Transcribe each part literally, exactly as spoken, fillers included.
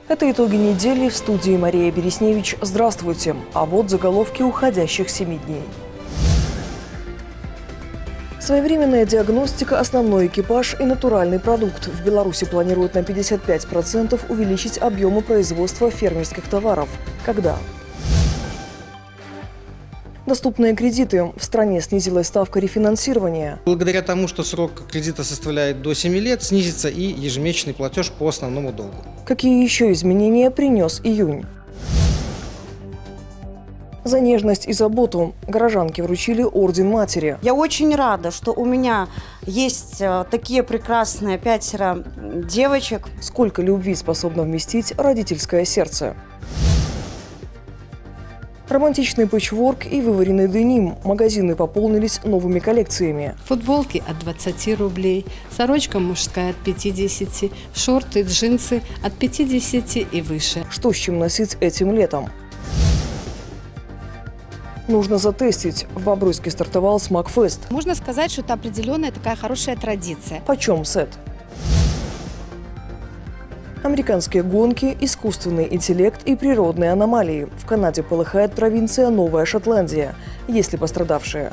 Это итоги недели. В студии Мария Бересневич. Здравствуйте. А вот заголовки уходящих семи дней. Своевременная диагностика, основной экипаж и натуральный продукт. В Беларуси планируют на пятьдесят пять процентов увеличить объемы производства фермерских товаров. Когда? Доступные кредиты. В стране снизилась ставка рефинансирования. Благодаря тому, что срок кредита составляет до семи лет, снизится и ежемесячный платеж по основному долгу. Какие еще изменения принес июнь? За нежность и заботу горожанки вручили орден матери. Я очень рада, что у меня есть такие прекрасные пятеро девочек. Сколько любви способно вместить родительское сердце? Романтичный пэтчворк и вываренный деним. Магазины пополнились новыми коллекциями. Футболки от двадцати рублей, сорочка мужская от пятидесяти, шорты, джинсы от пятидесяти и выше. Что с чем носить этим летом? Нужно затестить. В Бобруйске стартовал Смакфест. Можно сказать, что это определенная такая хорошая традиция. Почем сет? Американские гонки, искусственный интеллект и природные аномалии. В Канаде полыхает провинция Новая Шотландия. Есть ли пострадавшие?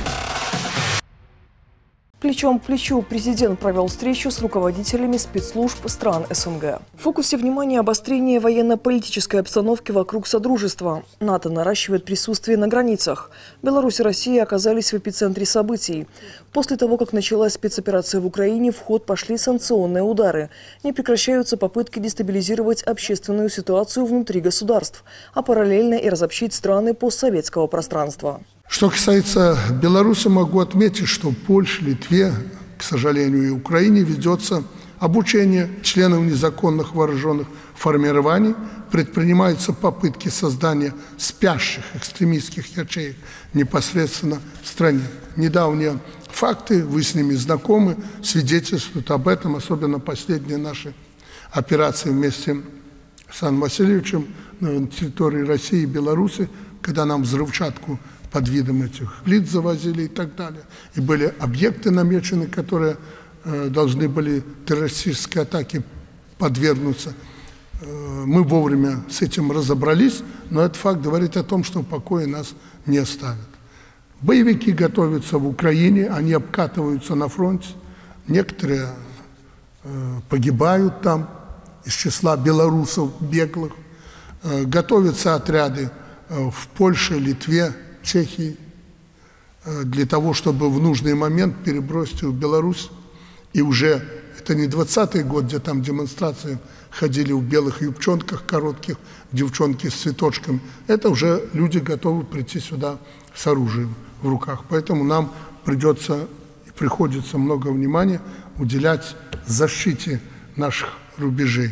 Плечом к плечу президент провел встречу с руководителями спецслужб стран СНГ. В фокусе внимания обострение военно-политической обстановки вокруг Содружества. НАТО наращивает присутствие на границах. Беларусь и Россия оказались в эпицентре событий. После того, как началась спецоперация в Украине, в ход пошли санкционные удары. Не прекращаются попытки дестабилизировать общественную ситуацию внутри государств, а параллельно и разобщить страны постсоветского пространства. Что касается Беларуси, могу отметить, что в Польше, Литве, к сожалению, и Украине ведется обучение членов незаконных вооруженных формирований, предпринимаются попытки создания спящих экстремистских ячеек непосредственно в стране. Недавние факты, вы с ними знакомы, свидетельствуют об этом, особенно последние наши операции вместе с Александром Васильевичем на территории России и Беларуси, когда нам взрывчатку под видом этих лиц завозили и так далее. И были объекты намечены, которые э, должны были террористической атаке подвергнуться. Э, мы вовремя с этим разобрались, но этот факт говорит о том, что в покое нас не оставят. Боевики готовятся в Украине, они обкатываются на фронте. Некоторые э, погибают там из числа белорусов беглых. Э, готовятся отряды э, в Польше, Литве, Чехии, для того, чтобы в нужный момент перебросить в Беларусь. И уже, это не двадцатый год, где там демонстрации ходили в белых юбчонках коротких, девчонки с цветочком. Это уже люди готовы прийти сюда с оружием в руках. Поэтому нам придется и приходится много внимания уделять защите наших рубежей.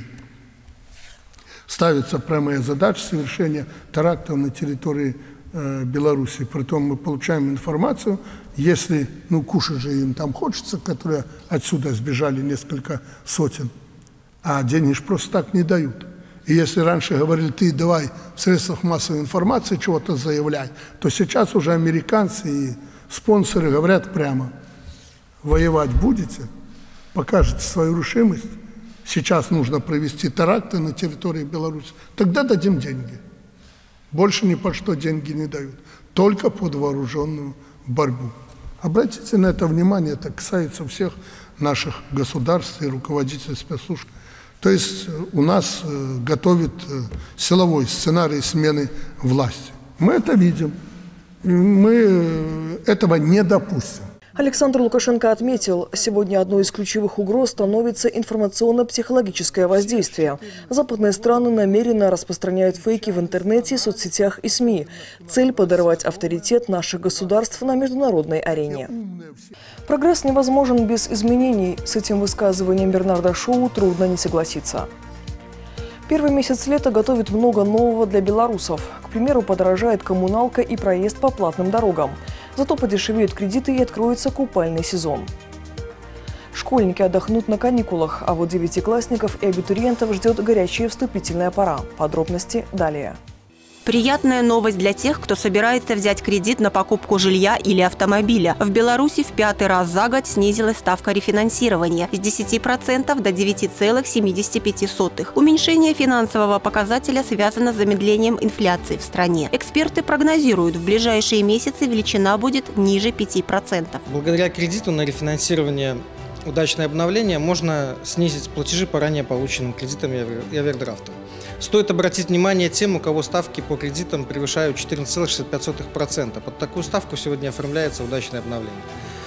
Ставится прямая задача совершения терактов на территории Беларуси. Притом мы получаем информацию, если, ну, кушать же им там хочется, которые отсюда сбежали несколько сотен, а деньги ж просто так не дают. И если раньше говорили, ты давай в средствах массовой информации чего-то заявляй, то сейчас уже американцы и спонсоры говорят прямо, воевать будете, покажете свою решимость, сейчас нужно провести теракты на территории Беларуси, тогда дадим деньги. Больше ни по что деньги не дают, только под вооруженную борьбу. Обратите на это внимание, это касается всех наших государств и руководителей спецслужб. То есть у нас готовят силовой сценарий смены власти. Мы это видим, мы этого не допустим. Александр Лукашенко отметил, сегодня одной из ключевых угроз становится информационно-психологическое воздействие. Западные страны намеренно распространяют фейки в интернете, соцсетях и СМИ. Цель – подорвать авторитет наших государств на международной арене. Прогресс невозможен без изменений. С этим высказыванием Бернарда Шоу трудно не согласиться. Первый месяц лета готовит много нового для белорусов. К примеру, подорожает коммуналка и проезд по платным дорогам. Зато подешевеют кредиты и откроется купальный сезон. Школьники отдохнут на каникулах, а вот девятиклассников и абитуриентов ждет горячая вступительная пора. Подробности далее. Приятная новость для тех, кто собирается взять кредит на покупку жилья или автомобиля. В Беларуси в пятый раз за год снизилась ставка рефинансирования с десяти процентов до девяти целых семидесяти пяти сотых. Уменьшение финансового показателя связано с замедлением инфляции в стране. Эксперты прогнозируют, в ближайшие месяцы величина будет ниже пяти процентов. Благодаря кредиту на рефинансирование «Удачное обновление» можно снизить платежи по ранее полученным кредитам и овердрафтам. Стоит обратить внимание тем, у кого ставки по кредитам превышают четырнадцать целых шестьдесят пять сотых процента. Под такую ставку сегодня оформляется удачное обновление.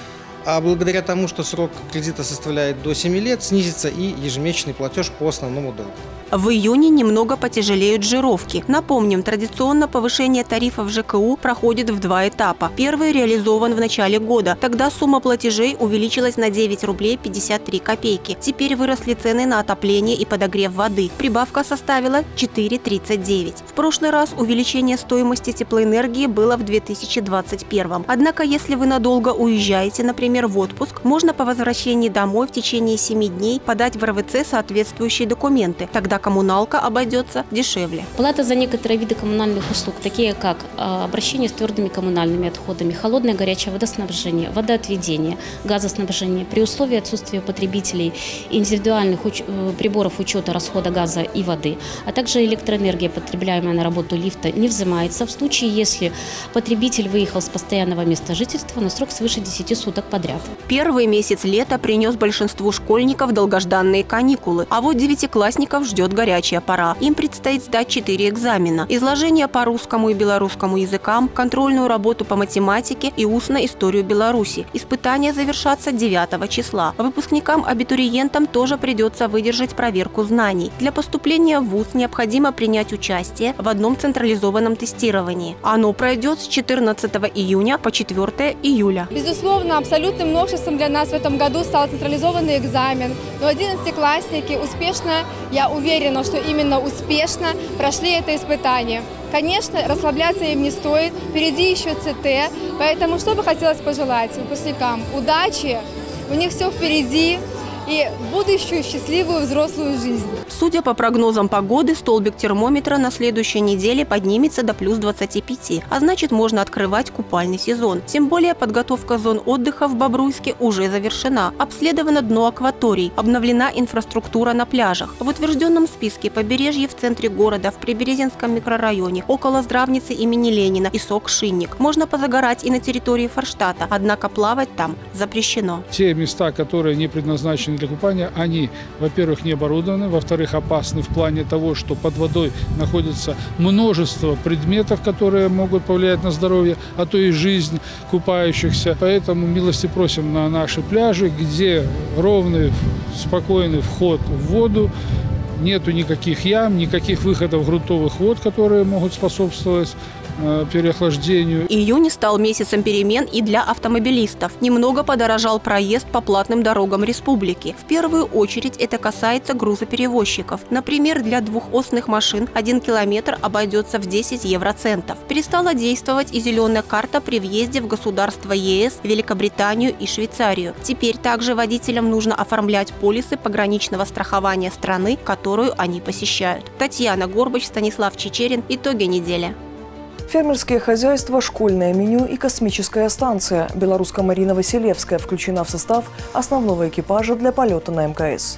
А благодаря тому, что срок кредита составляет до семи лет, снизится и ежемесячный платеж по основному долгу. В июне немного потяжелеют жировки. Напомним, традиционно повышение тарифов ЖКУ проходит в два этапа. Первый реализован в начале года. Тогда сумма платежей увеличилась на девять рублей пятьдесят три копейки. Теперь выросли цены на отопление и подогрев воды. Прибавка составила четыре тридцать девять. В прошлый раз увеличение стоимости теплоэнергии было в две тысячи двадцать первом. Однако, если вы надолго уезжаете, например, в отпуск, можно по возвращении домой в течение семи дней подать в эр вэ цэ соответствующие документы. Тогда коммуналка обойдется дешевле. Плата за некоторые виды коммунальных услуг, такие как обращение с твердыми коммунальными отходами, холодное горячее водоснабжение, водоотведение, газоснабжение, при условии отсутствия потребителей индивидуальных уч приборов учета расхода газа и воды, а также электроэнергия, потребляемая на работу лифта, не взимается в случае, если потребитель выехал с постоянного места жительства на срок свыше десяти суток подряд. Первый месяц лета принес большинству школьников долгожданные каникулы, а вот девятиклассников ждет горячая пора. Им предстоит сдать четыре экзамена: изложение по русскому и белорусскому языкам, контрольную работу по математике и устную историю Беларуси. Испытания завершатся девятого числа. Выпускникам-абитуриентам тоже придется выдержать проверку знаний. Для поступления в вуз необходимо принять участие в одном централизованном тестировании. Оно пройдет с четырнадцатого июня по четвёртое июля. Безусловно, абсолютным новшеством для нас в этом году стал централизованный экзамен. Но одиннадцатиклассники успешно, я уверена, что именно успешно прошли это испытание. Конечно, расслабляться им не стоит, впереди еще цэ тэ, поэтому что бы хотелось пожелать выпускникам? Удачи, у них все впереди и будущую счастливую взрослую жизнь. Судя по прогнозам погоды, столбик термометра на следующей неделе поднимется до плюс двадцати пяти, а значит, можно открывать купальный сезон. Тем более подготовка зон отдыха в Бобруйске уже завершена. Обследовано дно акваторий, обновлена инфраструктура на пляжах. В утвержденном списке побережье в центре города, в Приберезинском микрорайоне, около здравницы имени Ленина и сок Шинник. Можно позагорать и на территории Форштата, однако плавать там запрещено. Те места, которые не предназначены для купания, они, во-первых, не оборудованы, во-вторых, опасны в плане того, что под водой находится множество предметов, которые могут повлиять на здоровье, а то и жизнь купающихся. Поэтому милости просим на наши пляжи, где ровный, спокойный вход в воду, нету никаких ям, никаких выходов грунтовых вод, которые могут способствовать переохлаждению. Июнь стал месяцем перемен и для автомобилистов. Немного подорожал проезд по платным дорогам республики. В первую очередь это касается грузоперевозчиков. Например, для двухосных машин один километр обойдется в десять евроцентов. Перестала действовать и зеленая карта при въезде в государства е эс, Великобританию и Швейцарию. Теперь также водителям нужно оформлять полисы пограничного страхования страны, которую они посещают. Татьяна Горбач, Станислав Чечерин. Итоги недели. Фермерские хозяйства, школьное меню и космическая станция. Белоруска Марина Василевская включена в состав основного экипажа для полета на эм ка эс.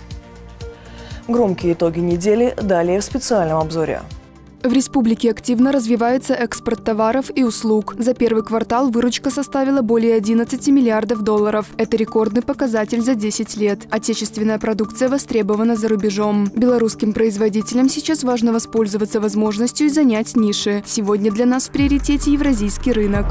Громкие итоги недели далее в специальном обзоре. В республике активно развивается экспорт товаров и услуг. За первый квартал выручка составила более одиннадцати миллиардов долларов. Это рекордный показатель за десять лет. Отечественная продукция востребована за рубежом. Белорусским производителям сейчас важно воспользоваться возможностью и занять ниши. Сегодня для нас в приоритете евразийский рынок.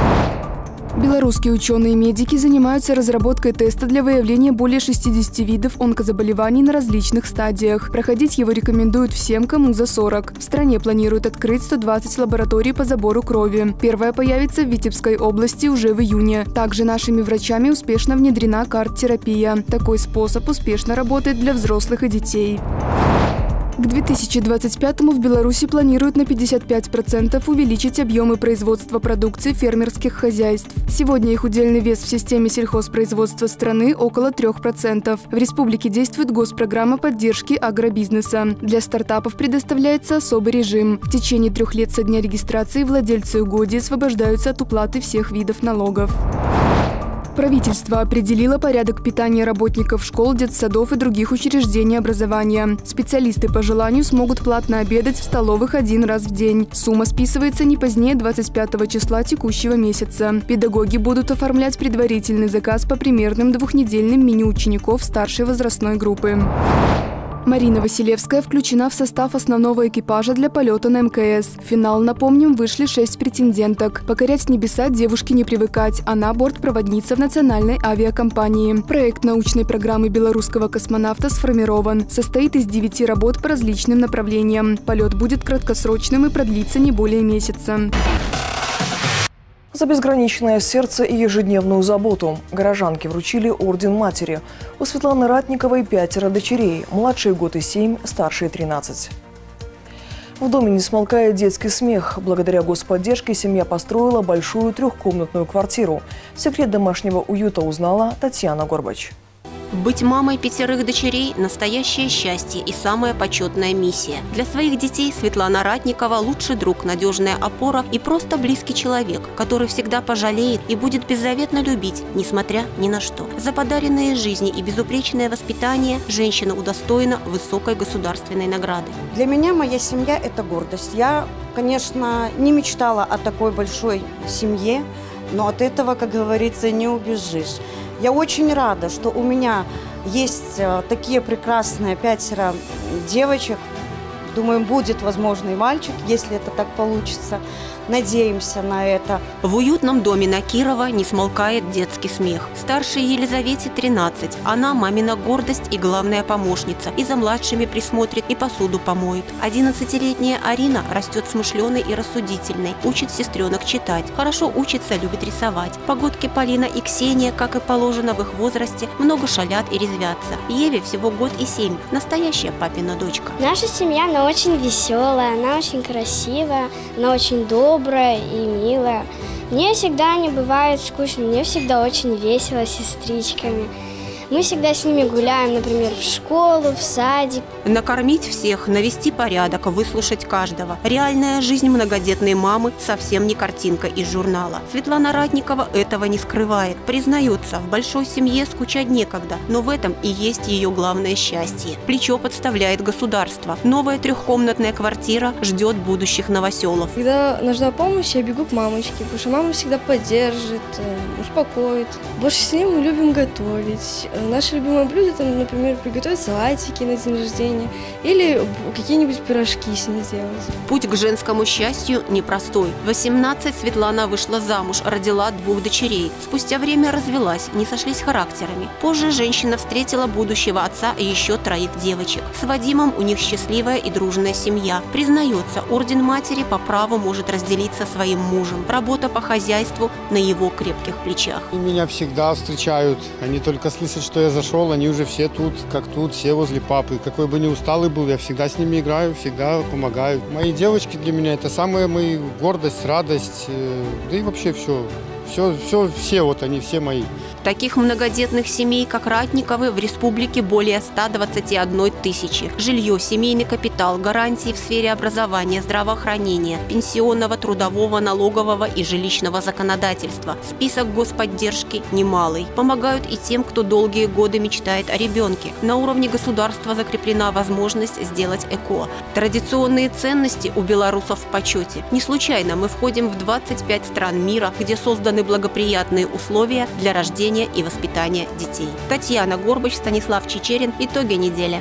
Белорусские ученые-медики занимаются разработкой теста для выявления более шестидесяти видов онкозаболеваний на различных стадиях. Проходить его рекомендуют всем, кому за сорок. В стране планируют открыть сто двадцать лабораторий по забору крови. Первая появится в Витебской области уже в июне. Также нашими врачами успешно внедрена карт-терапия. Такой способ успешно работает для взрослых и детей. К две тысячи двадцать пятому в Беларуси планируют на пятьдесят пять процентов увеличить объемы производства продукции фермерских хозяйств. Сегодня их удельный вес в системе сельхозпроизводства страны около трёх процентов. В республике действует госпрограмма поддержки агробизнеса. Для стартапов предоставляется особый режим. В течение трех лет со дня регистрации владельцы угодий освобождаются от уплаты всех видов налогов. Правительство определило порядок питания работников школ, детсадов и других учреждений образования. Специалисты по желанию смогут платно обедать в столовых один раз в день. Сумма списывается не позднее двадцать пятого числа текущего месяца. Педагоги будут оформлять предварительный заказ по примерным двухнедельным меню учеников старшей возрастной группы. Марина Василевская включена в состав основного экипажа для полета на эм ка эс. В финал, напомним, вышли шесть претенденток. Покорять небеса девушке не привыкать. Она бортпроводница в национальной авиакомпании. Проект научной программы белорусского космонавта сформирован. Состоит из девяти работ по различным направлениям. Полет будет краткосрочным и продлится не более месяца. За безграничное сердце и ежедневную заботу горожанки вручили орден матери. У Светланы Ратниковой пятеро дочерей, младшие год и семь, старшие тринадцать. В доме не смолкает детский смех. Благодаря господдержке семья построила большую трехкомнатную квартиру. Секрет домашнего уюта узнала Татьяна Горбач. Быть мамой пятерых дочерей – настоящее счастье и самая почетная миссия. Для своих детей Светлана Ратникова – лучший друг, надежная опора и просто близкий человек, который всегда пожалеет и будет беззаветно любить, несмотря ни на что. За подаренные жизни и безупречное воспитание женщина удостоена высокой государственной награды. Для меня моя семья – это гордость. Я, конечно, не мечтала о такой большой семье, но от этого, как говорится, не убежишь. Я очень рада, что у меня есть такие прекрасные пятеро девочек. Думаем, будет, возможно, и мальчик, если это так получится. Надеемся на это. В уютном доме на Кирова не смолкает детский смех. Старшей Елизавете тринадцать. Она мамина гордость и главная помощница. И за младшими присмотрит, и посуду помоет. одиннадцатилетняя Арина растет смышленой и рассудительной. Учит сестренок читать. Хорошо учится, любит рисовать. Погодки Полина и Ксения, как и положено в их возрасте, много шалят и резвятся. Еве всего год и семь. Настоящая папина дочка. Наша семья, она очень веселая, она очень красивая, она очень добрая. Добрая и милая. Мне всегда не бывает скучно, мне всегда очень весело с сестричками. Мы всегда с ними гуляем, например, в школу, в садик. Накормить всех, навести порядок, выслушать каждого. Реальная жизнь многодетной мамы совсем не картинка из журнала. Светлана Ратникова этого не скрывает. Признается, в большой семье скучать некогда, но в этом и есть ее главное счастье. Плечо подставляет государство. Новая трехкомнатная квартира ждет будущих новоселов. Когда нужна помощь, я бегу к мамочке, потому что мама всегда поддержит, успокоит. Больше всего мы любим готовить. Наше любимое блюдо, там, например, приготовить салатики на день рождения или какие-нибудь пирожки с ней сделать. Путь к женскому счастью непростой. В восемнадцать Светлана вышла замуж, родила двух дочерей. Спустя время развелась, не сошлись характерами. Позже женщина встретила будущего отца и еще троих девочек. С Вадимом у них счастливая и дружная семья. Признается, орден матери по праву может разделить со своим мужем. Работа по хозяйству на его крепких плечах. Меня всегда встречают, они только слышат, что я зашел, они уже все тут, как тут, все возле папы. Какой бы ни усталый был, я всегда с ними играю, всегда помогаю. Мои девочки для меня это самая моя гордость, радость, да и вообще все. Все, все, все вот они, все мои. Таких многодетных семей, как Ратниковы, в республике более ста двадцати одной тысячи. Жилье, семейный капитал, гарантии в сфере образования, здравоохранения, пенсионного, трудового, налогового и жилищного законодательства. Список господдержки немалый. Помогают и тем, кто долгие годы мечтает о ребенке. На уровне государства закреплена возможность сделать ЭКО. Традиционные ценности у белорусов в почете. Не случайно мы входим в двадцать пять стран мира, где созданы благоприятные условия для рождения и воспитания детей. Татьяна Горбач, Станислав Чечерин. Итоги недели.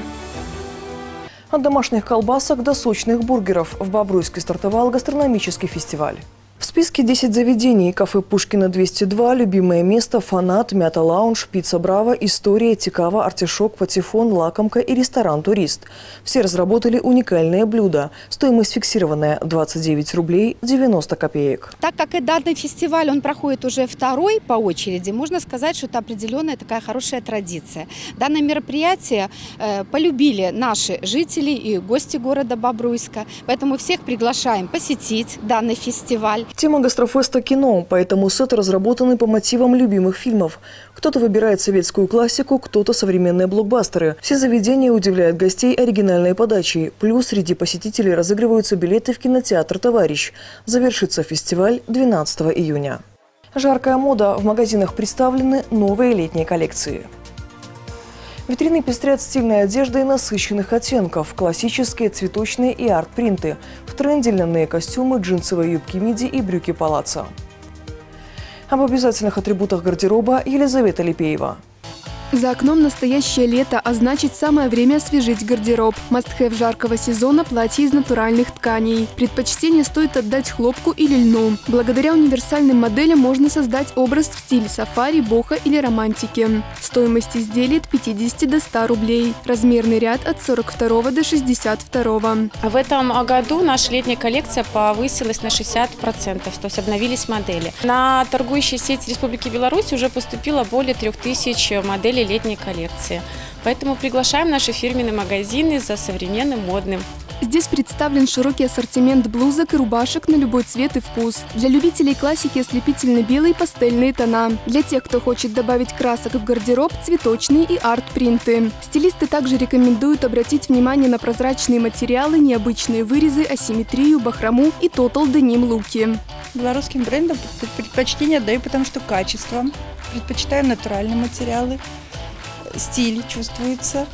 От домашних колбасок до сочных бургеров в Бобруйске стартовал гастрономический фестиваль. В списке десять заведений: кафе Пушкина двести два, любимое место, Фанат, Мята Лаунж, Пицца Браво, История, Тикава, Артишок, Патефон, Лакомка и ресторан Турист. Все разработали уникальное блюдо. Стоимость фиксированная – двадцать девять рублей девяносто копеек. Так как и данный фестиваль, он проходит уже второй по очереди, можно сказать, что это определенная такая хорошая традиция. Данное мероприятие э, полюбили наши жители и гости города Бобруйска, поэтому всех приглашаем посетить данный фестиваль. Тема гастрофеста – кино, поэтому сеты разработаны по мотивам любимых фильмов. Кто-то выбирает советскую классику, кто-то современные блокбастеры. Все заведения удивляют гостей оригинальной подачей. Плюс среди посетителей разыгрываются билеты в кинотеатр «Товарищ». Завершится фестиваль двенадцатого июня. Жаркая мода. В магазинах представлены новые летние коллекции. Витрины пестрят стильной одеждой насыщенных оттенков, классические, цветочные и арт-принты. В тренде льняные костюмы, джинсовые юбки миди и брюки палаццо. Об обязательных атрибутах гардероба Елизавета Липеева. За окном настоящее лето, а значит, самое время освежить гардероб. Мастхэв жаркого сезона – платье из натуральных тканей. Предпочтение стоит отдать хлопку или льну. Благодаря универсальным моделям можно создать образ в стиле сафари, бохо или романтики. Стоимость изделий от пятидесяти до ста рублей. Размерный ряд от сорок второго до шестидесяти второго. В этом году наша летняя коллекция повысилась на шестьдесят процентов, то есть обновились модели. На торгующие сети Республики Беларусь уже поступило более трех тысяч моделей летней коллекции. Поэтому приглашаем наши фирменные магазины за современным, модным. Здесь представлен широкий ассортимент блузок и рубашек на любой цвет и вкус. Для любителей классики ослепительно-белые пастельные тона. Для тех, кто хочет добавить красок в гардероб, цветочные и арт-принты. Стилисты также рекомендуют обратить внимание на прозрачные материалы, необычные вырезы, асимметрию, бахрому и тотал деним луки. Белорусским брендам предпочтение отдаю, потому что качество. Предпочитаю натуральные материалы. Стиль чувствуется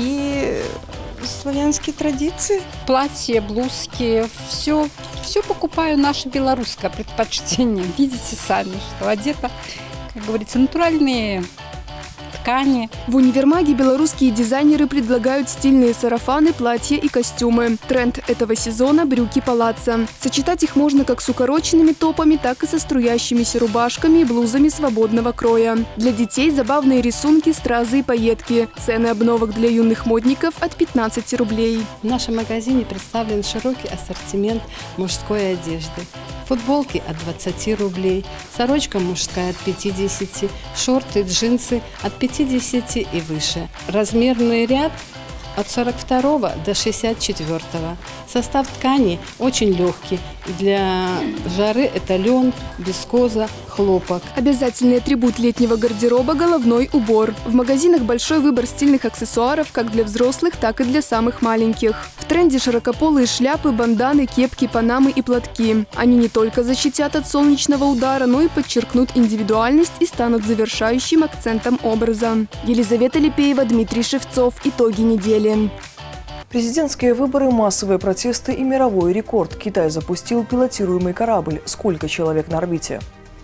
и славянские традиции. Платья, блузки, все, все покупаю наше белорусское предпочтение. Видите сами, что одето, как говорится, натуральные ткани. В универмаге белорусские дизайнеры предлагают стильные сарафаны, платья и костюмы. Тренд этого сезона – брюки палаццо. Сочетать их можно как с укороченными топами, так и со струящимися рубашками и блузами свободного кроя. Для детей забавные рисунки, стразы и пайетки. Цены обновок для юных модников от пятнадцати рублей. В нашем магазине представлен широкий ассортимент мужской одежды. Футболки от двадцати рублей, сорочка мужская от пятидесяти, шорты, джинсы от пятидесяти и выше. Размерный ряд от сорок второго до шестьдесят четвёртого. Состав ткани очень легкий. Для жары это лен, вискоза, хлопок. Обязательный атрибут летнего гардероба – головной убор. В магазинах большой выбор стильных аксессуаров как для взрослых, так и для самых маленьких. В тренде широкополые шляпы, банданы, кепки, панамы и платки. Они не только защитят от солнечного удара, но и подчеркнут индивидуальность и станут завершающим акцентом образа. Елизавета Липеева, Дмитрий Шевцов. Итоги недели. Президентские выборы, массовые протесты и мировой рекорд. Китай запустил пилотируемый корабль. Сколько человек на орбите?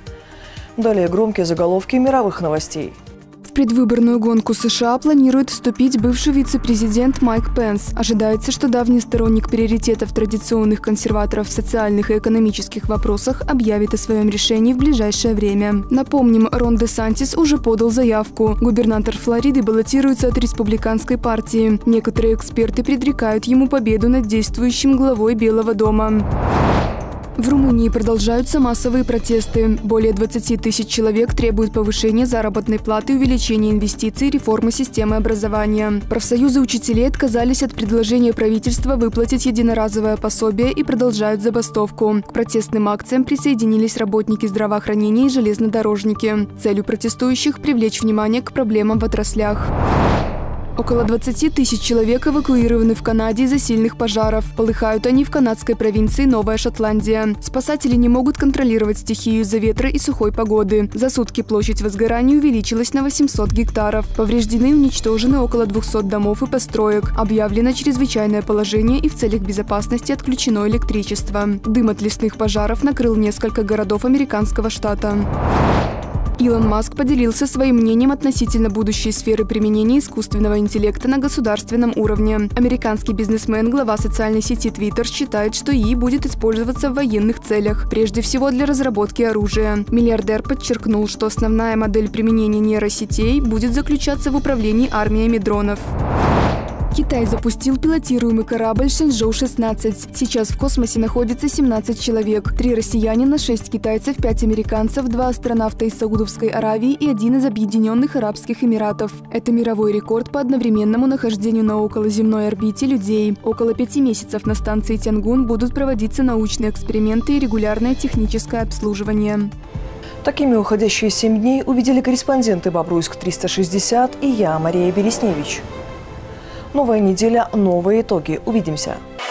Далее громкие заголовки мировых новостей. В предвыборную гонку США планирует вступить бывший вице-президент Майк Пенс. Ожидается, что давний сторонник приоритетов традиционных консерваторов в социальных и экономических вопросах объявит о своем решении в ближайшее время. Напомним, Рон Де Сантис уже подал заявку. Губернатор Флориды баллотируется от республиканской партии. Некоторые эксперты предрекают ему победу над действующим главой Белого дома. В Румынии продолжаются массовые протесты. Более двадцати тысяч человек требуют повышения заработной платы, увеличения инвестиций, реформы системы образования. Профсоюзы учителей отказались от предложения правительства выплатить единоразовое пособие и продолжают забастовку. К протестным акциям присоединились работники здравоохранения и железнодорожники. Целью протестующих – привлечь внимание к проблемам в отраслях. Около двадцати тысяч человек эвакуированы в Канаде из-за сильных пожаров. Полыхают они в канадской провинции Новая Шотландия. Спасатели не могут контролировать стихию из-за ветра и сухой погоды. За сутки площадь возгораний увеличилась на восемьсот гектаров. Повреждены и уничтожены около двухсот домов и построек. Объявлено чрезвычайное положение и в целях безопасности отключено электричество. Дым от лесных пожаров накрыл несколько городов американского штата. Илон Маск поделился своим мнением относительно будущей сферы применения искусственного интеллекта на государственном уровне. Американский бизнесмен, глава социальной сети Twitter, считает, что ИИ будет использоваться в военных целях, прежде всего для разработки оружия. Миллиардер подчеркнул, что основная модель применения нейросетей будет заключаться в управлении армиями дронов. Китай запустил пилотируемый корабль Шэньчжоу шестнадцать. Сейчас в космосе находится семнадцать человек. Три россиянина, шесть китайцев, пять американцев, два астронавта из Саудовской Аравии и один из Объединенных Арабских Эмиратов. Это мировой рекорд по одновременному нахождению на околоземной орбите людей. Около пяти месяцев на станции Тянгун будут проводиться научные эксперименты и регулярное техническое обслуживание. Такими уходящие семь дней увидели корреспонденты Бобруйск триста шестьдесят и я, Мария Бересневич. Новая неделя, новые итоги. Увидимся.